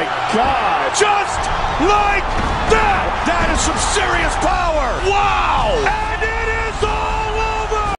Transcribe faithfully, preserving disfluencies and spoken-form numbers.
my God. Just like that. That is some serious power. Wow. And it